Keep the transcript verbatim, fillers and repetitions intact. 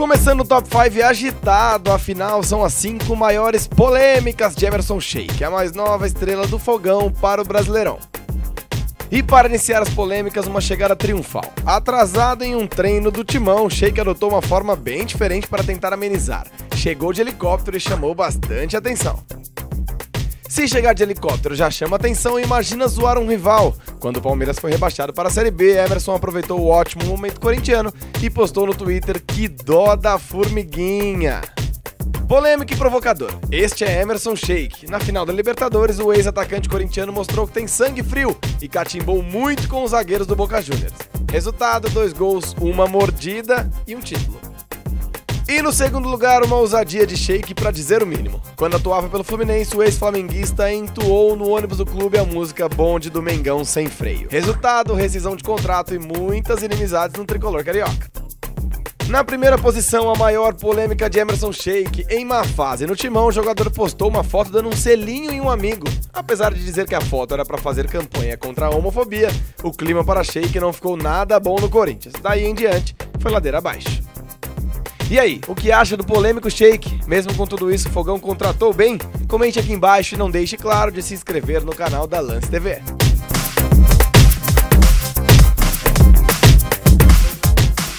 Começando o Top cinco agitado, afinal são as cinco maiores polêmicas de Emerson Sheik, a mais nova estrela do fogão para o Brasileirão. E para iniciar as polêmicas, uma chegada triunfal. Atrasado em um treino do Timão, Sheik adotou uma forma bem diferente para tentar amenizar. Chegou de helicóptero e chamou bastante atenção. Se chegar de helicóptero já chama atenção, imagina zoar um rival. Quando o Palmeiras foi rebaixado para a Série B, Emerson aproveitou o ótimo momento corintiano e postou no Twitter que dó da formiguinha. Polêmico e provocador. Este é Emerson Sheik. Na final da Libertadores, o ex-atacante corintiano mostrou que tem sangue frio e catimbou muito com os zagueiros do Boca Juniors. Resultado, dois gols, uma mordida e um título. E no segundo lugar, uma ousadia de Sheik para dizer o mínimo. Quando atuava pelo Fluminense, o ex-flamenguista entoou no ônibus do clube a música Bonde do Mengão Sem Freio. Resultado, rescisão de contrato e muitas inimizades no tricolor carioca. Na primeira posição, a maior polêmica de Emerson Sheik. Em má fase no Timão, o jogador postou uma foto dando um selinho em um amigo. Apesar de dizer que a foto era para fazer campanha contra a homofobia, o clima para Sheik não ficou nada bom no Corinthians. Daí em diante, foi ladeira abaixo. E aí, o que acha do polêmico Sheik? Mesmo com tudo isso, o Fogão contratou bem? Comente aqui embaixo e não deixe claro de se inscrever no canal da Lance T V.